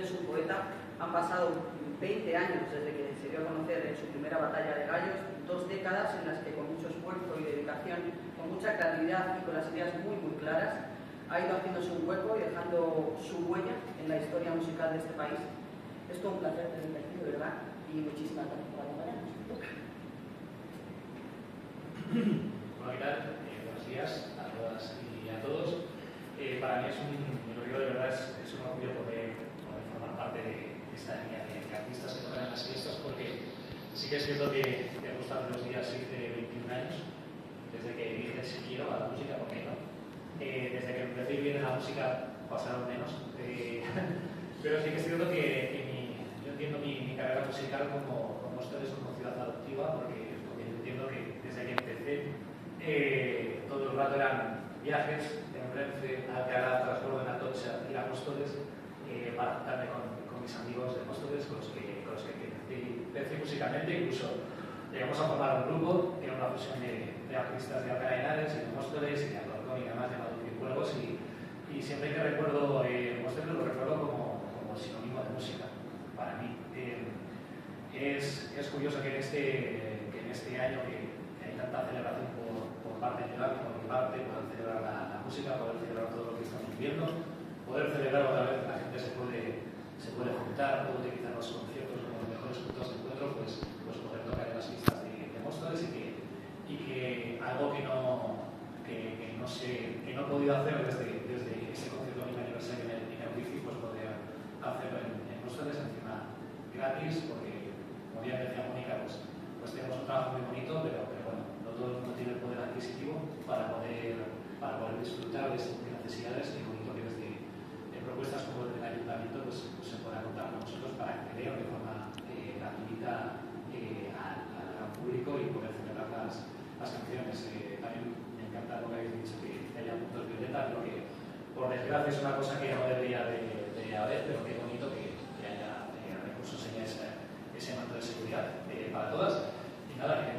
es un poeta. Han pasado 20 años desde que se dio a conocer en su primera batalla de gallos, 2 décadas en las que con mucho esfuerzo y dedicación, con mucha claridad y con las ideas muy claras, ha ido haciéndose un hueco y dejando su huella en la historia musical de este país. Es todo un placer tenerte aquí, de verdad, y muchísimas gracias por acompañarnos. Hola, ¿qué tal? Buenos días a todas y a todos. Para mí es un orgullo, de verdad, es un orgullo poder formar parte de esta línea de artistas que tocan en las fiestas, porque sí que es cierto que me gustan los días de 21 años, desde que dije si quiero a la música, ¿por qué no? Desde que empecé a vivir en la música pasaron menos, pero sí que es cierto que yo entiendo mi carrera musical como ustedes como ciudad adoptiva, porque yo entiendo que desde que empecé todo el rato eran viajes en Renfe, Alcalá, transbordo en Atocha y Apóstoles, para juntarme con mis amigos de Apóstoles, con los que empecé musicalmente. Incluso llegamos a formar un grupo, que era una fusión de artistas de Alcalá de Henares y de Apóstoles y de Alcorcón y demás, llamado Juegos, y siempre que recuerdo Apóstoles lo recuerdo como sinónimo de música para mí. Es curioso que en este año que hay tanta celebración por parte de la por mi parte, poder celebrar la música, poder celebrar todo lo que estamos viviendo, poder celebrar otra vez que la gente se puede juntar, puede utilizar los conciertos como los mejores puntos de encuentro, pues poder tocar en las pistas de Móstoles y que algo que no he podido hacer desde ese concierto de mi aniversario en el Wifi, pues poder hacerlo en Móstoles, encima gratis, porque como bien decía Mónica, pues tenemos un trabajo muy bonito, pero bueno, no todo el mundo tiene el poder adquisitivo para poder disfrutar de estas necesidades, y bonito que desde propuestas como el del ayuntamiento pues se pueda contar con nosotros para acceder de forma gratuita al público y poder celebrar las canciones. También me encanta lo que habéis dicho, que haya puntos violeta, pero que por desgracia es una cosa que no debería de haber, pero qué bonito que haya recursos en ese manto de seguridad para todas. Y nada,